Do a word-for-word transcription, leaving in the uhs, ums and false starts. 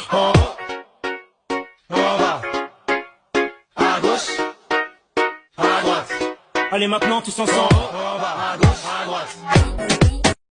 En haut, en bas, à gauche, à droite. Allez maintenant tous ensemble. En haut, en bas, à gauche, à droite.